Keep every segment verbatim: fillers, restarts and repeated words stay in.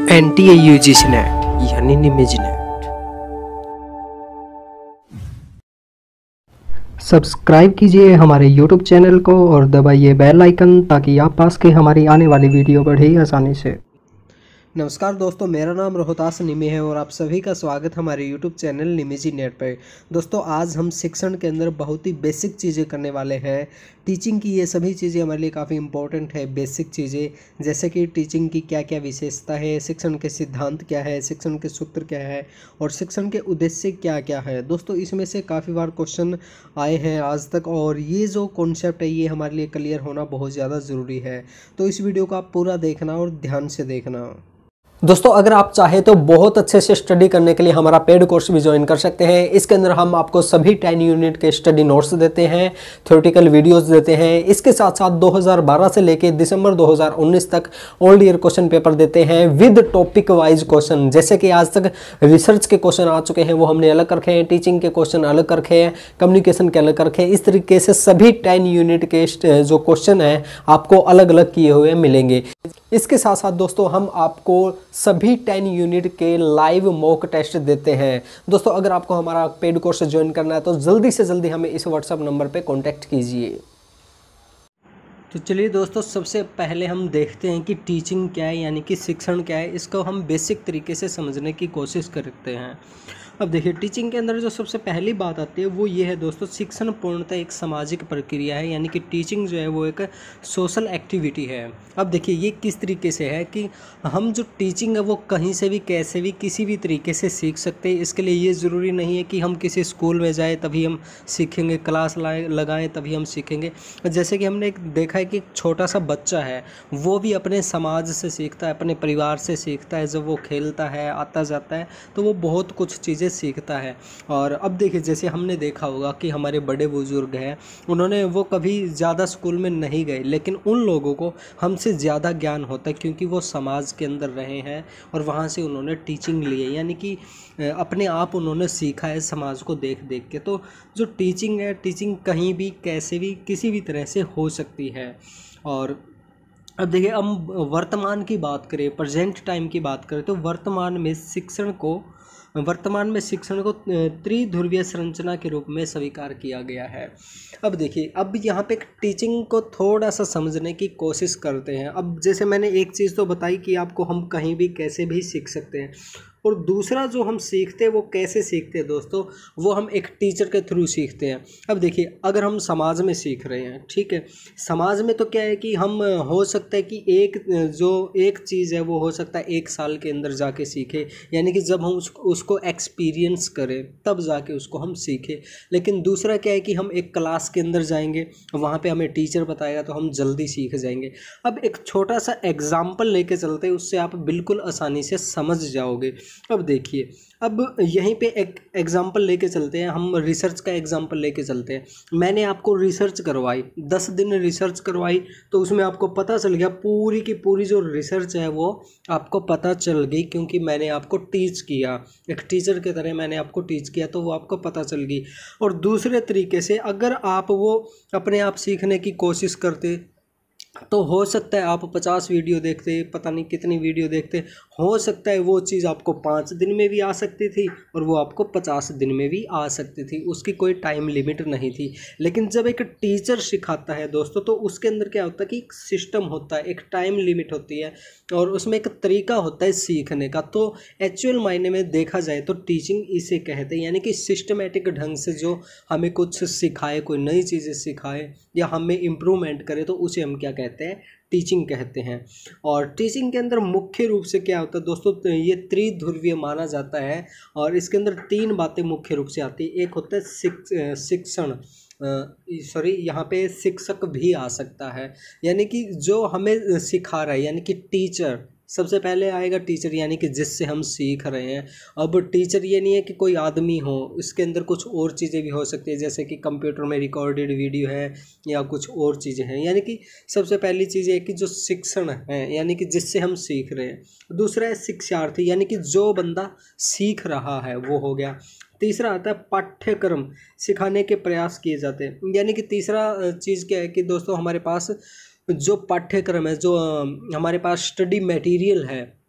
N T A U G C NET यानी निमेज net. Subscribe कीजिए हमारे यूट्यूब चैनल को और दबाइए बेल आइकन ताकि आप पास के हमारी आने वाली वीडियो बढ़े आसानी से। नमस्कार दोस्तों, मेरा नाम रोहतास निमी है और आप सभी का स्वागत हमारे यूट्यूब चैनल निमेजी नेट पर। दोस्तों, आज हम शिक्षण के अंदर बहुत ही बेसिक चीज़ें करने वाले हैं। टीचिंग की ये सभी चीज़ें हमारे लिए काफ़ी इंपॉर्टेंट है। बेसिक चीज़ें जैसे कि टीचिंग की क्या क्या विशेषता है, शिक्षण के सिद्धांत क्या है, शिक्षण के सूत्र क्या है और शिक्षण के उद्देश्य क्या क्या है। दोस्तों, इसमें से काफ़ी बार क्वेश्चन आए हैं आज तक और ये जो कॉन्सेप्ट है ये हमारे लिए क्लियर होना बहुत ज़्यादा ज़रूरी है। तो इस वीडियो को आप पूरा देखना और ध्यान से देखना। दोस्तों, अगर आप चाहें तो बहुत अच्छे से स्टडी करने के लिए हमारा पेड कोर्स भी ज्वाइन कर सकते हैं। इसके अंदर हम आपको सभी टेन यूनिट के स्टडी नोट्स देते हैं, थ्योरेटिकल वीडियोस देते हैं। इसके साथ साथ दो हज़ार बारह से लेकर दिसंबर दो हज़ार उन्नीस तक ऑल ईयर क्वेश्चन पेपर देते हैं विद टॉपिक वाइज क्वेश्चन। जैसे कि आज तक रिसर्च के क्वेश्चन आ चुके हैं वो हमने अलग रखे हैं, टीचिंग के क्वेश्चन अलग रखे हैं, कम्युनिकेशन के अलग रखे हैं। इस तरीके से सभी टेन यूनिट के जो क्वेश्चन हैं आपको अलग अलग किए हुए मिलेंगे। इसके साथ साथ दोस्तों हम आपको सभी टेन यूनिट के लाइव मॉक टेस्ट देते हैं। दोस्तों, अगर आपको हमारा पेड कोर्स ज्वाइन करना है तो जल्दी से जल्दी हमें इस व्हाट्सएप नंबर पे कांटेक्ट कीजिए। तो चलिए दोस्तों, सबसे पहले हम देखते हैं कि टीचिंग क्या है यानी कि शिक्षण क्या है। इसको हम बेसिक तरीके से समझने की कोशिश करते हैं। अब देखिए, टीचिंग के अंदर जो सबसे पहली बात आती है वो ये है दोस्तों, शिक्षण पूर्णतः एक सामाजिक प्रक्रिया है। यानी कि टीचिंग जो है वो एक सोशल एक्टिविटी है। अब देखिए ये किस तरीके से है कि हम जो टीचिंग है वो कहीं से भी कैसे भी किसी भी तरीके से सीख सकते हैं। इसके लिए ये ज़रूरी नहीं है कि हम किसी स्कूल में जाए तभी हम सीखेंगे, क्लास लाए लगाएं तभी हम सीखेंगे। जैसे कि हमने देखा है कि एक छोटा सा बच्चा है वो भी अपने समाज से सीखता है, अपने परिवार से सीखता है। जब वो खेलता है, आता जाता है तो वो बहुत कुछ चीज़ें सीखता है। और अब देखिए, जैसे हमने देखा होगा कि हमारे बड़े बुजुर्ग हैं, उन्होंने वो कभी ज़्यादा स्कूल में नहीं गए, लेकिन उन लोगों को हमसे ज़्यादा ज्ञान होता है क्योंकि वो समाज के अंदर रहे हैं और वहाँ से उन्होंने टीचिंग ली है। यानी कि अपने आप उन्होंने सीखा है समाज को देख देख के। तो जो टीचिंग है, टीचिंग कहीं भी कैसे भी किसी भी तरह से हो सकती है। और अब देखिए, हम वर्तमान की बात करें, प्रेजेंट टाइम की बात करें तो वर्तमान में शिक्षण को वर्तमान में शिक्षण को त्रिध्रुवीय संरचना के रूप में स्वीकार किया गया है। अब देखिए, अब यहाँ पे टीचिंग को थोड़ा सा समझने की कोशिश करते हैं। अब जैसे मैंने एक चीज़ तो बताई कि आपको हम कहीं भी कैसे भी सीख सकते हैं, और दूसरा जो हम सीखते हैं वो कैसे सीखते हैं दोस्तों, वो हम एक टीचर के थ्रू सीखते हैं। अब देखिए, अगर हम समाज में सीख रहे हैं, ठीक है, समाज में तो क्या है कि हम हो सकता है कि एक जो एक चीज़ है वो हो सकता है एक साल के अंदर जाके सीखे, यानी कि जब हम उसको उसको एक्सपीरियंस करें तब जाके उसको हम सीखें। लेकिन दूसरा क्या है कि हम एक क्लास के अंदर जाएंगे, वहाँ पे हमें टीचर बताएगा तो हम जल्दी सीख जाएंगे। अब एक छोटा सा एग्जाम्पल लेके चलते हैं, उससे आप बिल्कुल आसानी से समझ जाओगे। अब देखिए, अब यहीं पे एक एग्जांपल लेके चलते हैं, हम रिसर्च का एग्जांपल लेके चलते हैं। मैंने आपको रिसर्च करवाई, दस दिन रिसर्च करवाई, तो उसमें आपको पता चल गया, पूरी की पूरी जो रिसर्च है वो आपको पता चल गई क्योंकि मैंने आपको टीच किया, एक टीचर की तरह मैंने आपको टीच किया तो वो आपको पता चल गई। और दूसरे तरीके से अगर आप वो अपने आप सीखने की कोशिश करते तो हो सकता है आप पचास वीडियो देखते, पता नहीं कितनी वीडियो देखते, हो सकता है वो चीज़ आपको पाँच दिन में भी आ सकती थी और वो आपको पचास दिन में भी आ सकती थी, उसकी कोई टाइम लिमिट नहीं थी। लेकिन जब एक टीचर सिखाता है दोस्तों तो उसके अंदर क्या होता है कि एक सिस्टम होता है, एक टाइम लिमिट होती है और उसमें एक तरीका होता है सीखने का। तो एक्चुअल मायने में देखा जाए तो टीचिंग इसे कहते हैं, यानी कि सिस्टमेटिक ढंग से जो हमें कुछ सिखाए, कोई नई चीज़ें सिखाए या हमें इम्प्रूवमेंट करे तो उसे हम क्या कहते हैं, टीचिंग कहते हैं। और टीचिंग के अंदर मुख्य रूप से क्या होता है दोस्तों, तो ये त्रिध्रुवीय माना जाता है और इसके अंदर तीन बातें मुख्य रूप से आती है। एक होता है शिक्षण, सॉरी यहाँ पे शिक्षक भी आ सकता है, यानी कि जो हमें सिखा रहा है, यानी कि टीचर सबसे पहले आएगा टीचर, यानी कि जिससे हम सीख रहे हैं। अब टीचर ये नहीं है कि कोई आदमी हो, इसके अंदर कुछ और चीज़ें भी हो सकती है, जैसे कि कंप्यूटर में रिकॉर्डेड वीडियो है या कुछ और चीज़ें हैं। यानी कि सबसे पहली चीज़ है कि जो शिक्षण है, यानी कि जिससे हम सीख रहे हैं। दूसरा है शिक्षार्थी, यानी कि जो बंदा सीख रहा है वो हो गया। तीसरा आता है पाठ्यक्रम, सिखाने के प्रयास किए जाते हैं। यानी कि तीसरा चीज़ क्या है कि दोस्तों हमारे पास जो पाठ्यक्रम है, जो हमारे पास स्टडी मटेरियल है,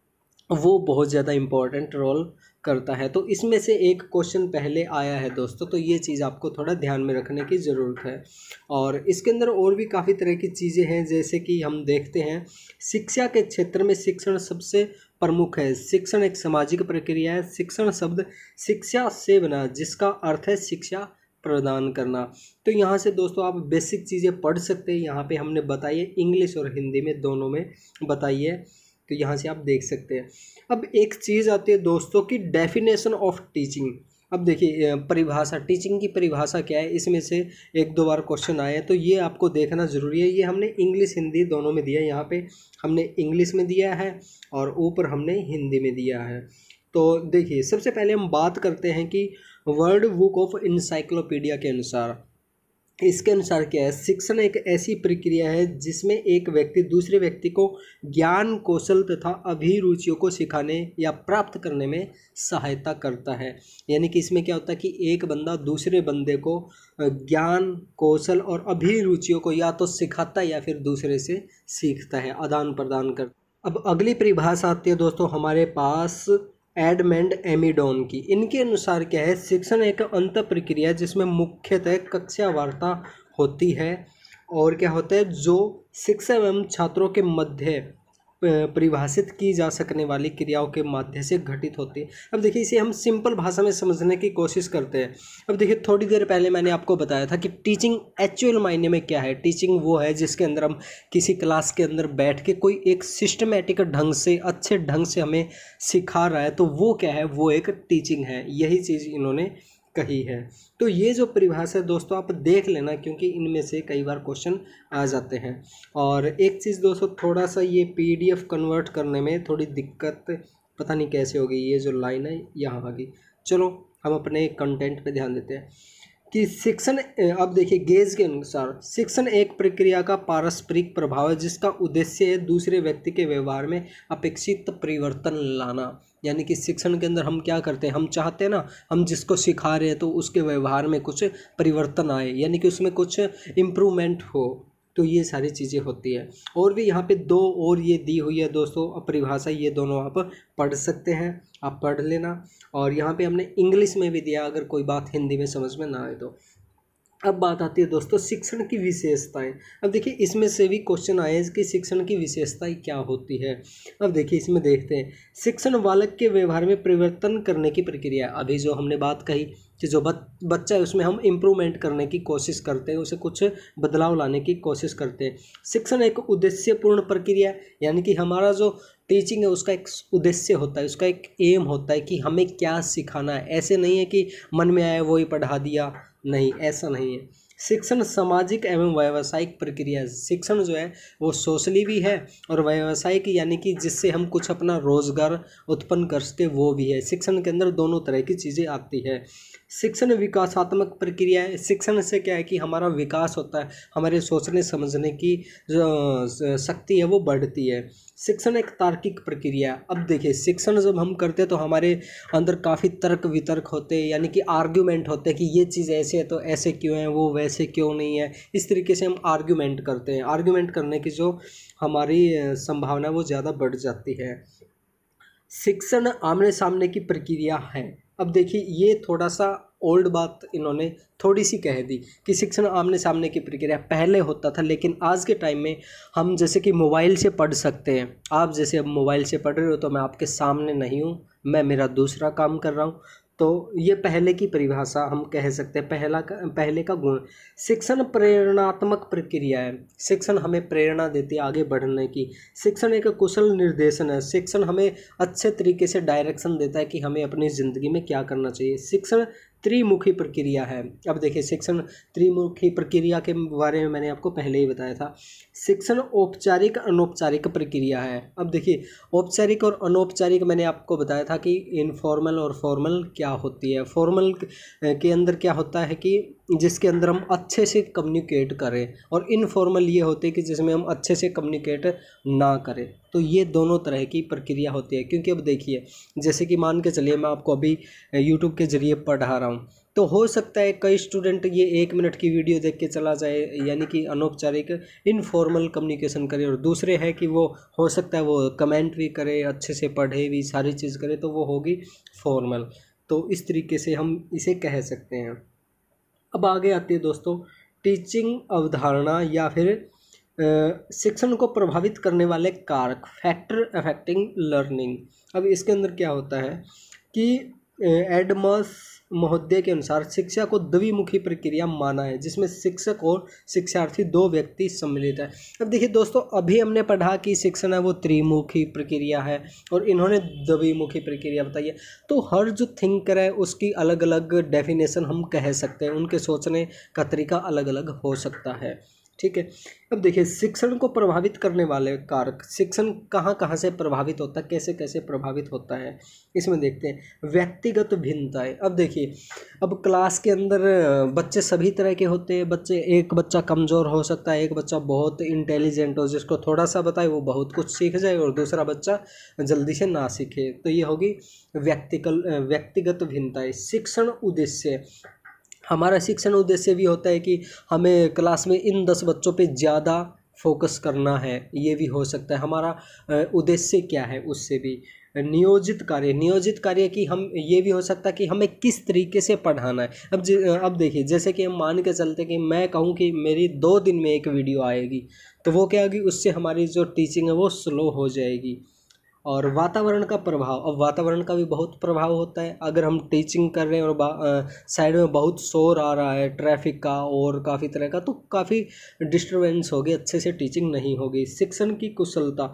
वो बहुत ज़्यादा इम्पोर्टेंट रोल करता है। तो इसमें से एक क्वेश्चन पहले आया है दोस्तों, तो ये चीज़ आपको थोड़ा ध्यान में रखने की ज़रूरत है। और इसके अंदर और भी काफ़ी तरह की चीज़ें हैं, जैसे कि हम देखते हैं शिक्षा के क्षेत्र में शिक्षण सबसे प्रमुख है। शिक्षण एक सामाजिक प्रक्रिया है। शिक्षण शब्द शिक्षा से बना, जिसका अर्थ है शिक्षा प्रदान करना। तो यहाँ से दोस्तों आप बेसिक चीज़ें पढ़ सकते हैं। यहाँ पे हमने बताई है, इंग्लिश और हिंदी में दोनों में बताई है, तो यहाँ से आप देख सकते हैं। अब एक चीज़ आती है दोस्तों की डेफिनेशन ऑफ टीचिंग। अब देखिए परिभाषा, टीचिंग की परिभाषा क्या है, इसमें से एक दो बार क्वेश्चन आए हैं, तो ये आपको देखना ज़रूरी है। ये हमने इंग्लिश हिंदी दोनों में दिया है। यहाँ पे हमने इंग्लिश में दिया है और ऊपर हमने हिंदी में दिया है। तो देखिए सबसे पहले हम बात करते हैं कि वर्ल्ड बुक ऑफ इंसाइक्लोपीडिया के अनुसार, इसके अनुसार क्या है, शिक्षण एक ऐसी प्रक्रिया है जिसमें एक व्यक्ति दूसरे व्यक्ति को ज्ञान, कौशल तथा अभिरुचियों को सिखाने या प्राप्त करने में सहायता करता है। यानी कि इसमें क्या होता है कि एक बंदा दूसरे बंदे को ज्ञान, कौशल और अभिरुचियों को या तो सिखाता है या फिर दूसरे से सीखता है, आदान प्रदान करता। अब अगली परिभाषा आती है दोस्तों हमारे पास एडमंड एमिडोन की। इनके अनुसार क्या है, शिक्षण एक अंत प्रक्रिया जिसमें मुख्यतः कक्षा वार्ता होती है और क्या होता है, जो शिक्षक एवं छात्रों के मध्य परिभाषित की जा सकने वाली क्रियाओं के माध्यम से घटित होती है। अब देखिए इसे हम सिंपल भाषा में समझने की कोशिश करते हैं। अब देखिए थोड़ी देर पहले मैंने आपको बताया था कि टीचिंग एक्चुअल मायने में क्या है। टीचिंग वो है जिसके अंदर हम किसी क्लास के अंदर बैठ के कोई एक सिस्टमेटिक ढंग से, अच्छे ढंग से हमें सिखा रहा है, तो वो क्या है, वो एक टीचिंग है। यही चीज़ इन्होंने कही है। तो ये जो परिभाषा है दोस्तों आप देख लेना, क्योंकि इनमें से कई बार क्वेश्चन आ जाते हैं। और एक चीज़ दोस्तों, थोड़ा सा ये पीडीएफ कन्वर्ट करने में थोड़ी दिक्कत पता नहीं कैसे होगी, ये जो लाइन है यहाँ आ गई। चलो हम अपने कंटेंट पे ध्यान देते हैं कि शिक्षण, अब देखिए गेज के अनुसार शिक्षण एक प्रक्रिया का पारस्परिक प्रभाव है जिसका उद्देश्य है दूसरे व्यक्ति के व्यवहार में अपेक्षित परिवर्तन लाना। यानी कि शिक्षण के अंदर हम क्या करते हैं, हम चाहते हैं ना, हम जिसको सिखा रहे हैं तो उसके व्यवहार में कुछ परिवर्तन आए, यानी कि उसमें कुछ इम्प्रूवमेंट हो। तो ये सारी चीज़ें होती है। और भी यहाँ पे दो और ये दी हुई है दोस्तों परिभाषा, ये दोनों आप पढ़ सकते हैं, आप पढ़ लेना। और यहाँ पे हमने इंग्लिश में भी दिया, अगर कोई बात हिंदी में समझ में ना आए तो। अब बात आती है दोस्तों शिक्षण की विशेषताएं। अब देखिए इसमें से भी क्वेश्चन आए हैं कि शिक्षण की विशेषताएं क्या होती है। अब देखिए इसमें देखते हैं, शिक्षण बालक के व्यवहार में परिवर्तन करने की प्रक्रिया। अभी जो हमने बात कही कि जो बच्चा है उसमें हम इम्प्रूवमेंट करने की कोशिश करते हैं, उसे कुछ बदलाव लाने की कोशिश करते हैं। शिक्षण एक उद्देश्यपूर्ण प्रक्रिया, यानी कि हमारा जो टीचिंग है उसका एक उद्देश्य होता है, उसका एक एम होता है कि हमें क्या सिखाना है। ऐसे नहीं है कि मन में आया वो ही पढ़ा दिया, नहीं, ऐसा नहीं है। शिक्षण सामाजिक एवं व्यावसायिक प्रक्रिया। शिक्षण जो है वो सोशली भी है और व्यावसायिक, यानी कि जिससे हम कुछ अपना रोजगार उत्पन्न कर सके, वो भी है। शिक्षण के अंदर दोनों तरह की चीज़ें आती है। शिक्षण विकासात्मक प्रक्रिया है। शिक्षण से क्या है कि हमारा विकास होता है, हमारे सोचने समझने की जो शक्ति है वो बढ़ती है। शिक्षण एक तार्किक प्रक्रिया। अब देखिए शिक्षण जब हम करते हैं तो हमारे अंदर काफ़ी तर्क वितर्क होते हैं, यानी कि आर्ग्यूमेंट होते हैं कि ये चीज़ ऐसे है तो ऐसे क्यों है, वो वैसे क्यों नहीं है। इस तरीके से हम आर्ग्यूमेंट करते हैं। आर्ग्यूमेंट करने की जो हमारी संभावना वो ज़्यादा बढ़ जाती है। शिक्षण आमने सामने की प्रक्रिया है। अब देखिए ये थोड़ा सा ओल्ड बात इन्होंने थोड़ी सी कह दी कि शिक्षण आमने सामने की प्रक्रिया पहले होता था, लेकिन आज के टाइम में हम जैसे कि मोबाइल से पढ़ सकते हैं। आप जैसे अब मोबाइल से पढ़ रहे हो तो मैं आपके सामने नहीं हूँ, मैं मेरा दूसरा काम कर रहा हूँ। तो ये पहले की परिभाषा हम कह सकते हैं, पहला का पहले का गुण। शिक्षण प्रेरणात्मक प्रक्रिया है। शिक्षण हमें प्रेरणा देती है आगे बढ़ने की। शिक्षण एक कुशल निर्देशन है। शिक्षण हमें अच्छे तरीके से डायरेक्शन देता है कि हमें अपनी ज़िंदगी में क्या करना चाहिए। शिक्षण त्रिमुखी प्रक्रिया है। अब देखिए शिक्षण त्रिमुखी प्रक्रिया के बारे में मैंने आपको पहले ही बताया था। शिक्षण औपचारिक अनौपचारिक प्रक्रिया है। अब देखिए औपचारिक और अनौपचारिक मैंने आपको बताया था कि इनफॉर्मल और फॉर्मल क्या होती है। फॉर्मल के अंदर क्या होता है कि जिसके अंदर हम अच्छे से कम्युनिकेट करें, और इनफॉर्मल ये होते हैं कि जिसमें हम अच्छे से कम्युनिकेट ना करें। तो ये दोनों तरह की प्रक्रिया होती है। क्योंकि अब देखिए जैसे कि मान के चलिए मैं आपको अभी यूट्यूब के ज़रिए पढ़ा रहा हूँ, तो हो सकता है कई स्टूडेंट ये एक मिनट की वीडियो देख के चला जाए, यानी कि अनौपचारिक इनफॉर्मल कम्युनिकेशन करे, और दूसरे है कि वो हो सकता है वो कमेंट भी करे, अच्छे से पढ़े भी, सारी चीज़ करे, तो वो होगी फॉर्मल। तो इस तरीके से हम इसे कह सकते हैं। अब आगे आती है दोस्तों टीचिंग अवधारणा या फिर शिक्षण को प्रभावित करने वाले कारक, फैक्टर अफेक्टिंग लर्निंग। अब इसके अंदर क्या होता है कि एडमस महोदय के अनुसार शिक्षा को द्विमुखी प्रक्रिया माना है, जिसमें शिक्षक और शिक्षार्थी दो व्यक्ति सम्मिलित है। अब देखिए दोस्तों, अभी हमने पढ़ा कि शिक्षण है वो त्रिमुखी प्रक्रिया है, और इन्होंने द्विमुखी प्रक्रिया बताई है। तो हर जो थिंकर है उसकी अलग अलग डेफिनेशन हम कह सकते हैं, उनके सोचने का तरीका अलग अलग हो सकता है, ठीक है। अब देखिए शिक्षण को प्रभावित करने वाले कारक, शिक्षण कहाँ कहाँ से प्रभावित होता है, कैसे कैसे प्रभावित होता है, इसमें देखते हैं। व्यक्तिगत भिन्नताएं। अब देखिए, अब क्लास के अंदर बच्चे सभी तरह के होते हैं। बच्चे, एक बच्चा कमज़ोर हो सकता है, एक बच्चा बहुत इंटेलिजेंट हो, जिसको थोड़ा सा बताए वो बहुत कुछ सीख जाए, और दूसरा बच्चा जल्दी से ना सीखे। तो ये होगी व्यक्तिकल व्यक्तिगत भिन्नताएं। शिक्षण उद्देश्य, हमारा शिक्षण उद्देश्य भी होता है कि हमें क्लास में इन दस बच्चों पे ज़्यादा फोकस करना है, ये भी हो सकता है। हमारा उद्देश्य क्या है, उससे भी। नियोजित कार्य, नियोजित कार्य की हम ये भी हो सकता है कि हमें किस तरीके से पढ़ाना है। अब अब देखिए, जैसे कि हम मान के चलते कि मैं कहूँ कि मेरी दो दिन में एक वीडियो आएगी, तो वो क्या होगी, उससे हमारी जो टीचिंग है वो स्लो हो जाएगी। और वातावरण का प्रभाव, अब वातावरण का भी बहुत प्रभाव होता है। अगर हम टीचिंग कर रहे हैं और साइड में बहुत शोर आ रहा है ट्रैफिक का और काफ़ी तरह का, तो काफ़ी डिस्टरबेंस होगी, अच्छे से टीचिंग नहीं होगी। शिक्षण की कुशलता,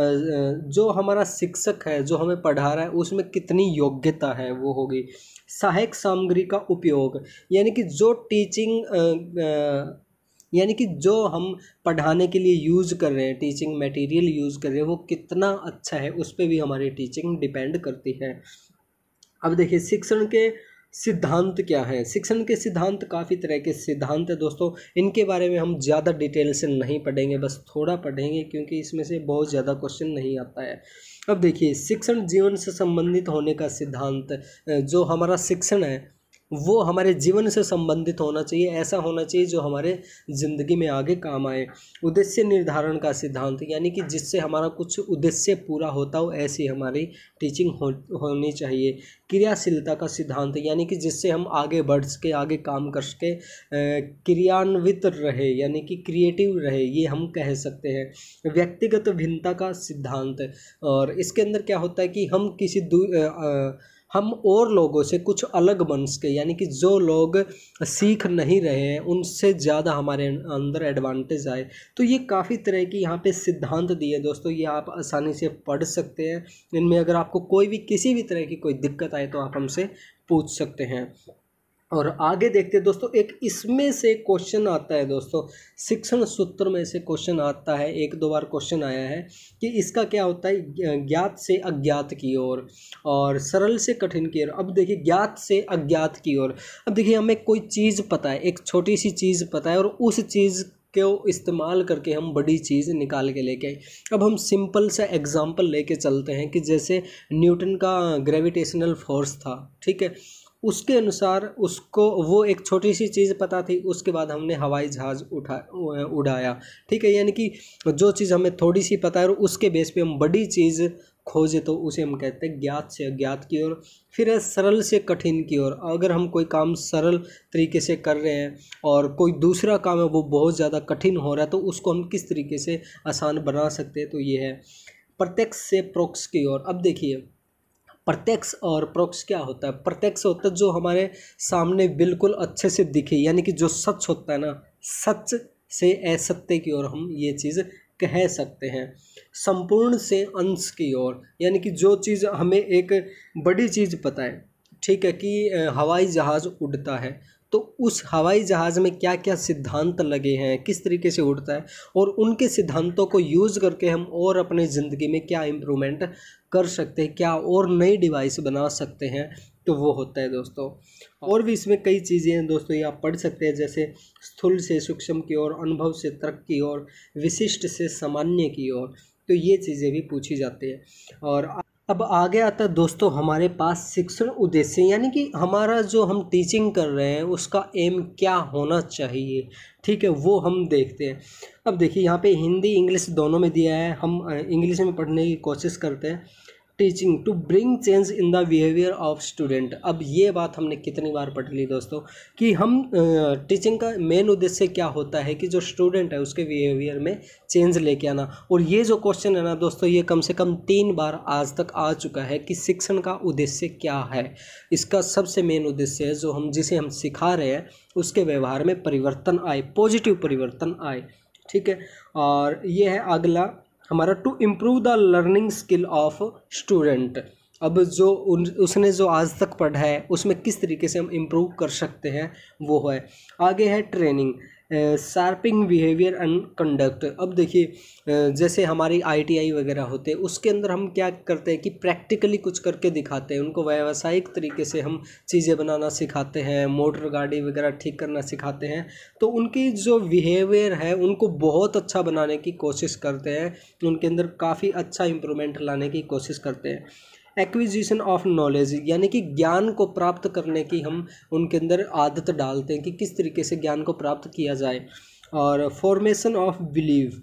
जो हमारा शिक्षक है जो हमें पढ़ा रहा है उसमें कितनी योग्यता है, वो होगी। सहायक सामग्री का उपयोग, यानी कि जो टीचिंग यानी कि जो हम पढ़ाने के लिए यूज़ कर रहे हैं, टीचिंग मटेरियल यूज़ कर रहे हैं, वो कितना अच्छा है, उस पर भी हमारी टीचिंग डिपेंड करती है। अब देखिए शिक्षण के सिद्धांत क्या है। शिक्षण के सिद्धांत काफ़ी तरह के सिद्धांत है दोस्तों, इनके बारे में हम ज़्यादा डिटेल से नहीं पढ़ेंगे, बस थोड़ा पढ़ेंगे, क्योंकि इसमें से बहुत ज़्यादा क्वेश्चन नहीं आता है। अब देखिए शिक्षण जीवन से संबंधित होने का सिद्धांत, जो हमारा शिक्षण है वो हमारे जीवन से संबंधित होना चाहिए, ऐसा होना चाहिए जो हमारे ज़िंदगी में आगे काम आए। उद्देश्य निर्धारण का सिद्धांत, यानी कि जिससे हमारा कुछ उद्देश्य पूरा होता हो, ऐसी हमारी टीचिंग हो, होनी चाहिए। क्रियाशीलता का सिद्धांत, यानी कि जिससे हम आगे बढ़ सके, आगे काम कर सके, क्रियान्वित रहे, यानी कि क्रिएटिव रहे, ये हम कह सकते हैं। व्यक्तिगत भिन्नता का सिद्धांत, और इसके अंदर क्या होता है कि हम किसी दू आ, हम और लोगों से कुछ अलग बन सके, यानी कि जो लोग सीख नहीं रहे हैं उनसे ज़्यादा हमारे अंदर एडवांटेज आए। तो ये काफ़ी तरह की यहाँ पे सिद्धांत दिए दोस्तों, ये आप आसानी से पढ़ सकते हैं। इनमें अगर आपको कोई भी किसी भी तरह की कोई दिक्कत आए तो आप हमसे पूछ सकते हैं। और आगे देखते हैं दोस्तों, एक इसमें से क्वेश्चन आता है दोस्तों, शिक्षण सूत्र में से क्वेश्चन आता है, एक दो बार क्वेश्चन आया है कि इसका क्या होता है, ज्ञात से अज्ञात की ओर और सरल से कठिन की ओर। अब देखिए ज्ञात से अज्ञात की ओर, अब देखिए हमें कोई चीज़ पता है, एक छोटी सी चीज़ पता है, और उस चीज़ को इस्तेमाल करके हम बड़ी चीज़ निकाल के लेके आए। अब हम सिंपल सा एग्जांपल लेके चलते हैं कि जैसे न्यूटन का ग्रेविटेशनल फोर्स था, ठीक है, उसके अनुसार उसको वो एक छोटी सी चीज़ पता थी, उसके बाद हमने हवाई जहाज़ उठा उड़ाया, ठीक है। यानी कि जो चीज़ हमें थोड़ी सी पता है और उसके बेस पे हम बड़ी चीज़ खोजे, तो उसे हम कहते हैं ज्ञात से अज्ञात की ओर। फिर है सरल से कठिन की ओर, अगर हम कोई काम सरल तरीके से कर रहे हैं और कोई दूसरा काम है वो बहुत ज़्यादा कठिन हो रहा है, तो उसको हम किस तरीके से आसान बना सकते हैं, तो ये है। प्रत्यक्ष से प्रोक्ष की ओर, अब देखिए प्रत्यक्ष और प्रोक्ष क्या होता है। प्रत्यक्ष होता है जो हमारे सामने बिल्कुल अच्छे से दिखे, यानी कि जो सच होता है ना, सच से असत्य की ओर हम ये चीज़ कह सकते हैं। संपूर्ण से अंश की ओर, यानी कि जो चीज़ हमें एक बड़ी चीज़ पता है, ठीक है, कि हवाई जहाज़ उड़ता है, तो उस हवाई जहाज़ में क्या क्या सिद्धांत लगे हैं, किस तरीके से उड़ता है, और उनके सिद्धांतों को यूज़ करके हम और अपने ज़िंदगी में क्या इम्प्रूवमेंट कर सकते हैं, क्या और नई डिवाइस बना सकते हैं, तो वो होता है दोस्तों। और भी इसमें कई चीज़ें हैं दोस्तों, ये आप पढ़ सकते हैं, जैसे स्थूल से सूक्ष्म की ओर, अनुभव से तर्क की ओर, विशिष्ट से सामान्य की ओर, तो ये चीज़ें भी पूछी जाती है। और अब आगे आता है दोस्तों हमारे पास शिक्षण उद्देश्य, यानी कि हमारा जो हम टीचिंग कर रहे हैं उसका एम क्या होना चाहिए, ठीक है, वो हम देखते हैं। अब देखिए यहाँ पे हिंदी इंग्लिश दोनों में दिया है, हम इंग्लिश में पढ़ने की कोशिश करते हैं। Teaching to bring change in the behaviour of student. अब ये बात हमने कितनी बार पढ़ ली दोस्तों कि हम टीचिंग का मेन उद्देश्य क्या होता है कि जो स्टूडेंट है उसके बिहेवियर में चेंज लेके आना। और ये जो क्वेश्चन है ना दोस्तों, ये कम से कम तीन बार आज तक आ चुका है कि शिक्षण का उद्देश्य क्या है। इसका सबसे मेन उद्देश्य है जो हम जिसे हम सिखा रहे हैं उसके व्यवहार में परिवर्तन आए, पॉजिटिव परिवर्तन आए, ठीक है। और ये है अगला हमारा to improve the learning skill of student. अब जो उन उसने जो आज तक पढ़ा है उसमें किस तरीके से हम इम्प्रूव कर सकते हैं वो है। आगे है training, sharping behaviour and conduct. अब देखिए जैसे हमारी आईटीआई वगैरह होते हैं उसके अंदर हम क्या करते हैं कि प्रैक्टिकली कुछ करके दिखाते हैं, उनको व्यावसायिक तरीके से हम चीज़ें बनाना सिखाते हैं, मोटर गाड़ी वगैरह ठीक करना सिखाते हैं। तो उनकी जो बिहेवियर है उनको बहुत अच्छा बनाने की कोशिश करते हैं, उनके अंदर काफ़ी अच्छा इम्प्रूवमेंट लाने की कोशिश करते हैं। एक्विजिशन ऑफ नॉलेज, यानी कि ज्ञान को प्राप्त करने की हम उनके अंदर आदत डालते हैं कि किस तरीके से ज्ञान को प्राप्त किया जाए। और फॉर्मेशन ऑफ बिलीव।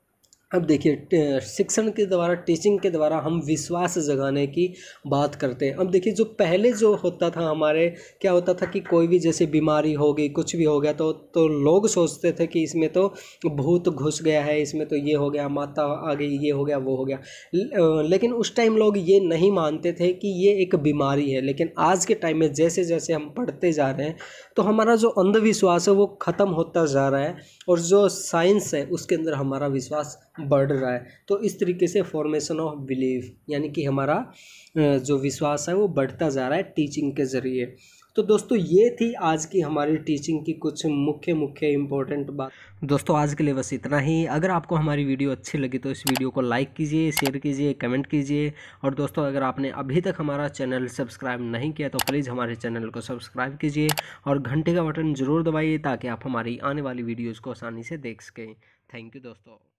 अब देखिए शिक्षण के द्वारा, टीचिंग के द्वारा हम विश्वास जगाने की बात करते हैं। अब देखिए जो पहले जो होता था हमारे, क्या होता था कि कोई भी जैसे बीमारी हो गई, कुछ भी हो गया तो तो लोग सोचते थे कि इसमें तो भूत घुस गया है, इसमें तो ये हो गया, माता आ गई, ये हो गया, वो हो गया। लेकिन उस टाइम लोग ये नहीं मानते थे कि ये एक बीमारी है। लेकिन आज के टाइम में जैसे जैसे हम पढ़ते जा रहे हैं तो हमारा जो अंधविश्वास है वो ख़त्म होता जा रहा है और जो साइंस है उसके अंदर हमारा विश्वास बढ़ रहा है। तो इस तरीके से फॉर्मेशन ऑफ बिलीफ, यानी कि हमारा जो विश्वास है वो बढ़ता जा रहा है टीचिंग के ज़रिए। तो दोस्तों ये थी आज की हमारी टीचिंग की कुछ मुख्य मुख्य इम्पोर्टेंट बात। दोस्तों आज के लिए बस इतना ही। अगर आपको हमारी वीडियो अच्छी लगी तो इस वीडियो को लाइक कीजिए, शेयर कीजिए, कमेंट कीजिए। और दोस्तों अगर आपने अभी तक हमारा चैनल सब्सक्राइब नहीं किया तो प्लीज़ हमारे चैनल को सब्सक्राइब कीजिए और घंटे का बटन ज़रूर दबाइए ताकि आप हमारी आने वाली वीडियोज़ को आसानी से देख सकें। थैंक यू दोस्तों।